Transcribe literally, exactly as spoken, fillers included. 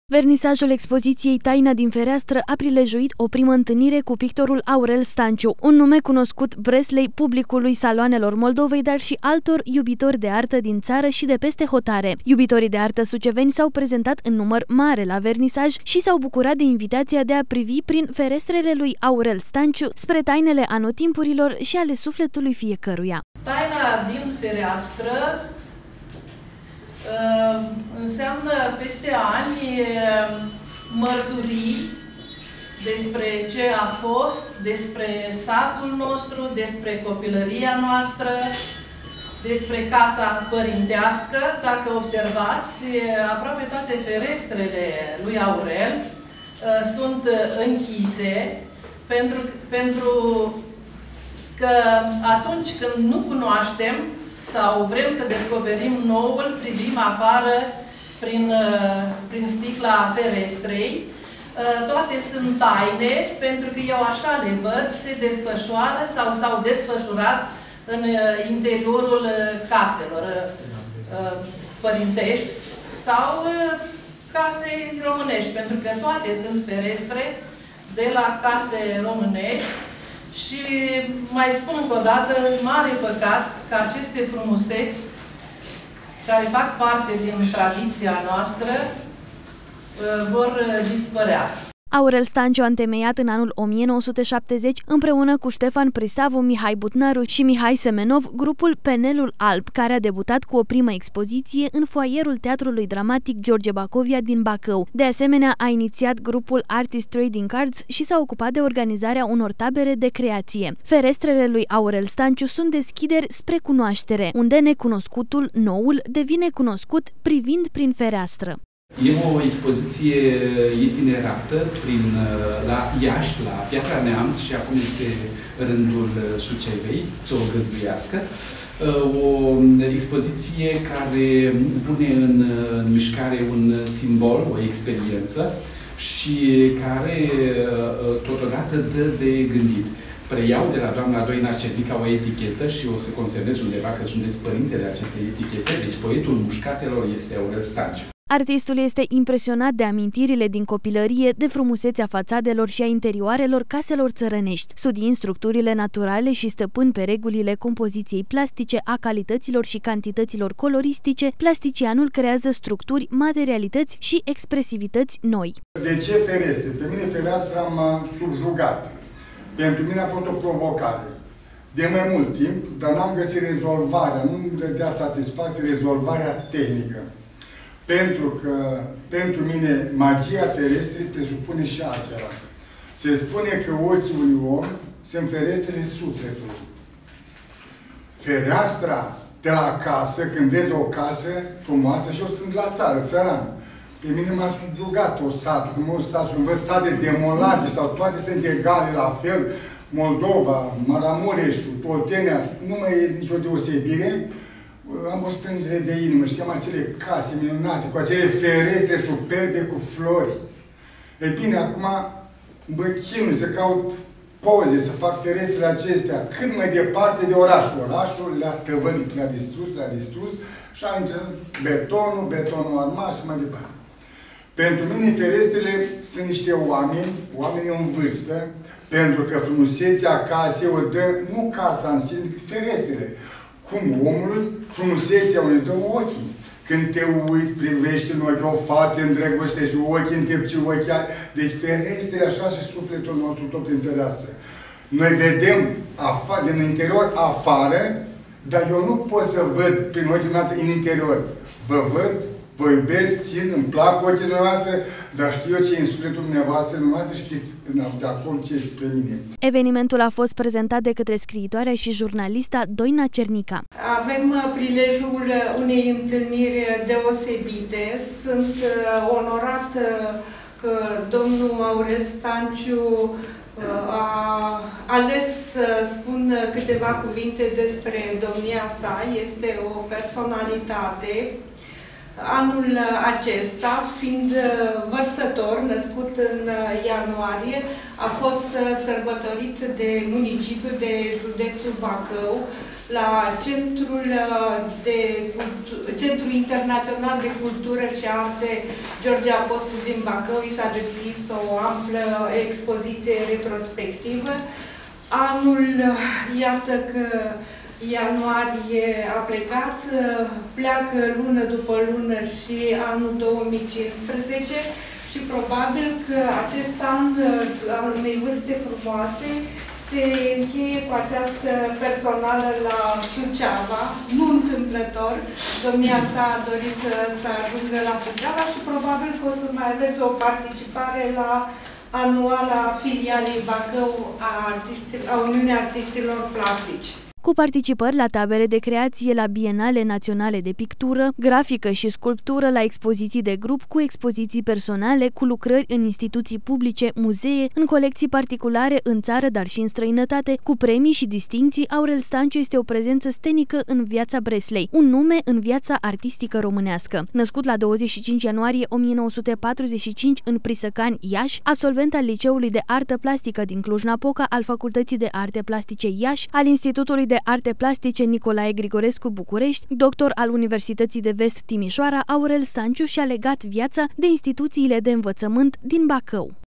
Vernisajul expoziției Taina din fereastră a prilejuit o primă întâlnire cu pictorul Aurel Stanciu, un nume cunoscut breslei publicului saloanelor Moldovei, dar și altor iubitori de artă din țară și de peste hotare. Iubitorii de artă suceveni s-au prezentat în număr mare la vernisaj și s-au bucurat de invitația de a privi prin ferestrele lui Aurel Stanciu spre tainele anotimpurilor și ale sufletului fiecăruia. Taina din fereastră înseamnă peste ani mărturii despre ce a fost, despre satul nostru, despre copilăria noastră, despre casa părintească. Dacă observați, aproape toate ferestrele lui Aurel sunt închise pentru, pentru că atunci când nu cunoaștem sau vrem să descoperim noul, privim afară prin, prin sticla ferestrei. Toate sunt taine, pentru că eu așa le văd, se desfășoară sau s-au desfășurat în interiorul caselor părintești sau case românești, pentru că toate sunt ferestre de la case românești. Și mai spun încă o dată, mare păcat că aceste frumuseți care fac parte din tradiția noastră vor dispărea. Aurel Stanciu a întemeiat în anul o mie nouă sute șaptezeci împreună cu Ștefan Prisavu, Mihai Butnaru și Mihai Semenov grupul Penelul Alb, care a debutat cu o primă expoziție în foaierul Teatrului Dramatic George Bacovia din Bacău. De asemenea, a inițiat grupul Artist Trading Cards și s-a ocupat de organizarea unor tabere de creație. Ferestrele lui Aurel Stanciu sunt deschideri spre cunoaștere, unde necunoscutul, noul, devine cunoscut privind prin fereastră. E o expoziție itinerantă prin, la Iași, la Piatra Neamț și acum este rândul Sucevei să o găzduiască. O expoziție care pune în, în mișcare un simbol, o experiență și care totodată dă de gândit. Preiau de la doamna Doina Cernica o etichetă și o să consemnez undeva că sunteți părintele acestei etichete, deci poetul mușcatelor este Aurel Stanciu. Artistul este impresionat de amintirile din copilărie, de frumusețea fațadelor și a interioarelor caselor țărănești. Studiind structurile naturale și stăpân pe regulile compoziției plastice, a calităților și cantităților coloristice, plasticianul creează structuri, materialități și expresivități noi. De ce ferestre? Pe mine fereastra m-a subjugat. Pentru mine a fost o provocare. De mai mult timp, dar n-am găsit rezolvarea, nu-mi dădea satisfacție rezolvarea tehnică. Pentru că, pentru mine, magia ferestrei presupune și acela. Se spune că ochii unui om sunt ferestrele sufletului. Fereastra de la casă, când vezi o casă frumoasă, și eu sunt la țară, țăran. Pe mine m-a subjugat o satul, cum o sat, și când văd sate demolate sau toate sunt egale la fel, Moldova, Maramureșul, Oltenia, nu mai e nicio deosebire. Am o strângere de inimă, știam acele case minunate, cu acele ferestre superbe, cu flori. E bine, acum mă chinui să caut poze, să fac ferestrele acestea cât mai departe de oraș. Orașul le-a tăvălit, le-a distrus, le-a distrus și a intrat betonul, betonul armat și mai departe. Pentru mine ferestrele sunt niște oameni, oameni în vârstă, pentru că frumusețea casei o dă nu casa în sine, ferestrele. Cum omului, frumusețea unui dă ochii. Când te uiți, privești în ochi o fată, îndrăgostești ochii, întepci ochii. Deci ferestrele așa și sufletul nostru tot prin fereastră. Noi vedem afară, din interior afară, dar eu nu pot să văd prin ochii noastre în interior. Vă văd, vă iubesc, țin, îmi plac ochii noastre, dar știu eu ce e în sufletul dumneavoastră, dumneavoastră știți de acolo ce este pe mine. Evenimentul a fost prezentat de către scriitoarea și jurnalista Doina Cernica. Avem prilejul unei întâlniri deosebite. Sunt onorat că domnul Aurel Stanciu a ales să spun câteva cuvinte despre domnia sa. Este o personalitate. Anul acesta, fiind vărsător, născut în ianuarie, a fost sărbătorit de municipiul de județul Bacău la Centrul, de Cultu- Centrul Internațional de Cultură și Arte George Apostol din Bacău i s-a deschis o amplă expoziție retrospectivă. Anul, iată că ianuarie a plecat, pleacă lună după lună și anul două mii cincisprezece și probabil că acest an al unei vârste frumoase se încheie cu această personală la Suceava, nu întâmplător. Domnia sa a dorit să ajungă la Suceava și probabil că o să mai aveți o participare la anuala filialei Bacău a, a Uniunii Artiștilor Plastici. Cu participări la tabere de creație, la bienale naționale de pictură, grafică și sculptură, la expoziții de grup, cu expoziții personale, cu lucrări în instituții publice, muzee, în colecții particulare în țară, dar și în străinătate, cu premii și distincții, Aurel Stanciu este o prezență stenică în viața Breslei, un nume în viața artistică românească. Născut la douăzeci și cinci ianuarie o mie nouă sute patruzeci și cinci în Prisăcani, Iași, absolvent al Liceului de Artă Plastică din Cluj-Napoca, al Facultății de Arte Plastice Iași, al Institutului de Arte Plastice Nicolae Grigorescu București, doctor al Universității de Vest Timișoara, Aurel Stanciu și-a legat viața de instituțiile de învățământ din Bacău.